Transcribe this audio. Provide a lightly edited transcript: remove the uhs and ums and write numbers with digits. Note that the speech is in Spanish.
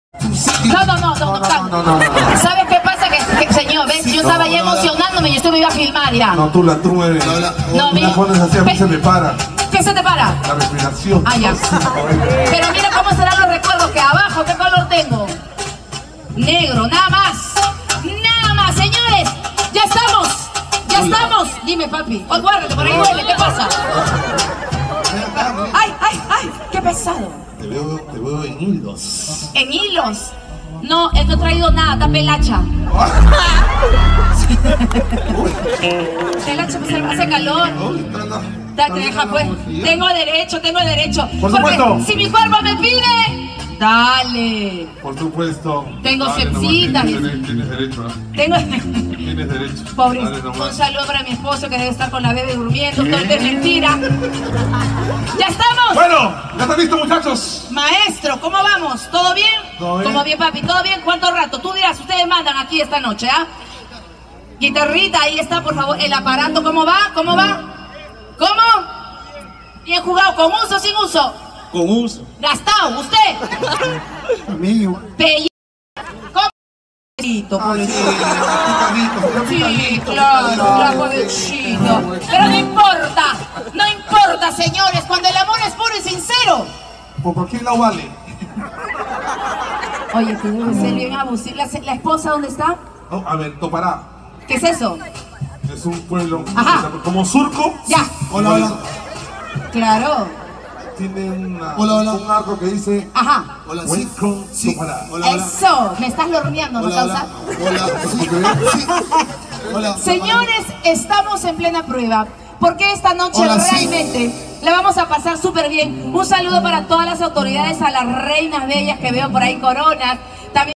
No. ¿Sabes qué pasa? Que señor, ves, yo estaba ya emocionándome y usted me iba a filmar ya. No, tú la mueves. No, me pones así, a mí se me para. ¿Qué se te para? La respiración. Ah, ya. Pero mira cómo serán los recuerdos, que abajo, ¿qué color tengo? Negro, nada más. Nada más, señores. Ya estamos. Ya estamos. Dime, papi. Oh, guárdate, por ahí duele. ¿Qué pasa? Ay, qué pesado. Te veo en hilos. ¿En hilos? No, él no ha traído nada, está pelacha. Pelacha, pues hace calor. Te deja, pues. Tengo derecho. Por supuesto. Si mi cuerpo me pide, dale. Por supuesto. Tengo sepsitas. Tienes derecho, ¿no? Tienes derecho. Pobre, un saludo para mi esposo que debe estar con la bebé durmiendo. Todo es mentira. ¡Ya estamos! Bueno, ¿ya están listos, muchachos? Maestro, ¿cómo vamos? ¿Todo bien? ¿Todo bien? ¿Cómo bien, papi? ¿Todo bien? ¿Cuánto rato? Tú dirás, ustedes mandan aquí esta noche, ¿ah? Guitarrita, ahí está, por favor. El aparato, ¿cómo va? ¿Cómo va? ¿Cómo? Bien jugado, ¿con uso o sin uso? Con uso. Gastado, ¿usted? Mío. ¿Cómo? Pobrecito. Sí, claro, pobrecito. Pero no importa, señores, cuando el amor es puro y sincero. ¿Por cualquier lado vale? Oye, tú debes ser bien abusivo. ¿La esposa dónde está? No, a ver, Topará. ¿Qué es eso? Es un pueblo. Ajá. Como Surco. Ya. Hola. Claro. Tiene un arco que dice. Ajá. Hola, Welcome sí. Topará. Eso. Me estás lorneando, ¿no, causa? Hola. Señores, estamos en plena prueba. Porque esta noche realmente la vamos a pasar súper bien. Un saludo para todas las autoridades, a las reinas bellas que veo por ahí, coronas. También